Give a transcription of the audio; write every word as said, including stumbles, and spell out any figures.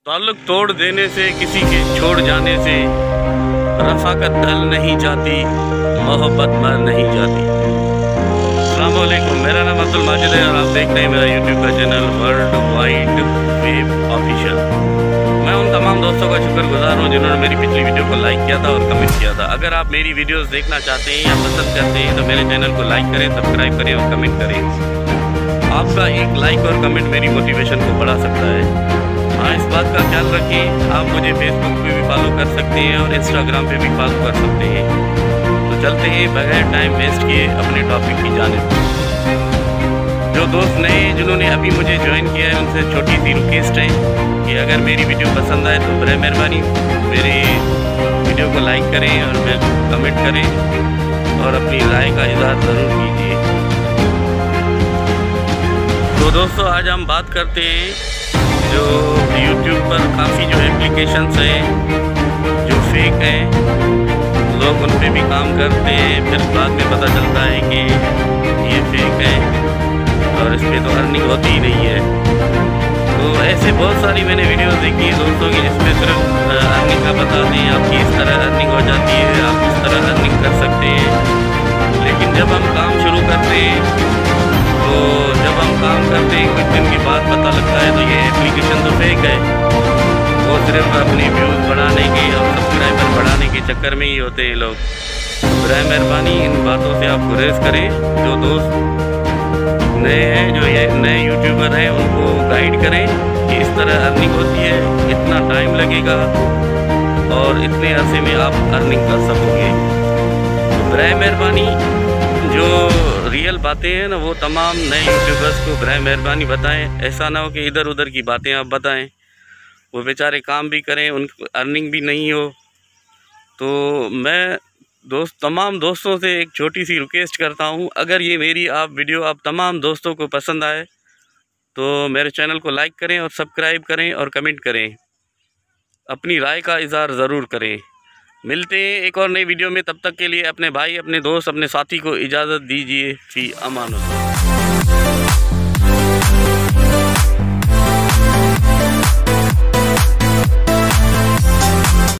ताल्लुक तोड़ देने से, किसी के छोड़ जाने से रफ़ाकत ढल नहीं जाती, मोहब्बत मर नहीं जाती। अस्सलाम वालेकुम, मेरा नाम अब्दुल माजिद है और आप देख रहे हैं मेरा यूट्यूब का channel world wide web official. मैं उन तमाम दोस्तों का शुक्रगुजार हूँ जिन्होंने मेरी पिछली वीडियो को लाइक किया था और कमेंट किया था। अगर आप मेरी वीडियोस देखना चाहते हैं या पसंद करते हैं तो मेरे चैनल को लाइक करें, सब्सक्राइब करें और कमेंट करें। आपका एक लाइक और कमेंट मेरी मोटिवेशन को बढ़ा सकता है। हाँ, इस बात का ख्याल रखें, आप मुझे फेसबुक पे भी फॉलो कर सकते हैं और इंस्टाग्राम पे भी फॉलो कर सकते हैं। तो चलते हैं बगैर टाइम वेस्ट किए अपने टॉपिक की जानिब। जो दोस्त नए जिन्होंने अभी मुझे ज्वाइन किया है उनसे छोटी सी रिक्वेस्ट है कि अगर मेरी वीडियो पसंद आए तो बराए मेहरबानी मेरी वीडियो को लाइक करें और फिर कमेंट करें और अपनी राय का इज़हार ज़रूर कीजिए। तो दोस्तों, आज हम बात करते हैं जो यूट्यूब पर काफ़ी जो एप्लीकेशंस हैं जो फेक हैं, लोग उन पे भी काम करते हैं, फिर बाद में पता चलता है कि ये फेक है और इस पर तो अर्निंग होती ही नहीं है। तो ऐसे बहुत सारी मैंने वीडियोस देखी है दोस्तों की जिसमें सिर्फ अर्निंग का बताते हैं, आपकी इस तरह अर्निंग हो जाती है, आप इस तरह अर्निंग कर सकते हैं। लेकिन जब हम काम शुरू करते हैं तो जब हम काम करते हैं कुछ दिन के बाद पता लगता है तो ये एप्लीकेशन तो फेक है। वो सिर्फ अपनी व्यूज़ बढ़ाने के और सब्सक्राइबर बढ़ाने के चक्कर में ही होते हैं लोग। बराए मेहरबानी इन बातों से आप गुरेज करें। जो दोस्त नए हैं, जो ये नए यूट्यूबर हैं, उनको गाइड करें कि इस तरह अर्निंग होती है, इतना टाइम लगेगा और इतने अरसे में आप अर्निंग कर सकोगे। तो बराए मेहरबानी जो रियल बातें हैं ना वो तमाम नए यूट्यूबर्स को बराए मेहरबानी बताएं। ऐसा ना हो कि इधर उधर की बातें आप बताएं, वो बेचारे काम भी करें, उनको अर्निंग भी नहीं हो। तो मैं दोस्त तमाम दोस्तों से एक छोटी सी रिक्वेस्ट करता हूं, अगर ये मेरी आप वीडियो आप तमाम दोस्तों को पसंद आए तो मेरे चैनल को लाइक करें और सब्सक्राइब करें और कमेंट करें, अपनी राय का इज़हार ज़रूर करें। मिलते हैं एक और नई वीडियो में, तब तक के लिए अपने भाई, अपने दोस्त, अपने साथी को इजाज़त दीजिए। फी अमानुल्लाह।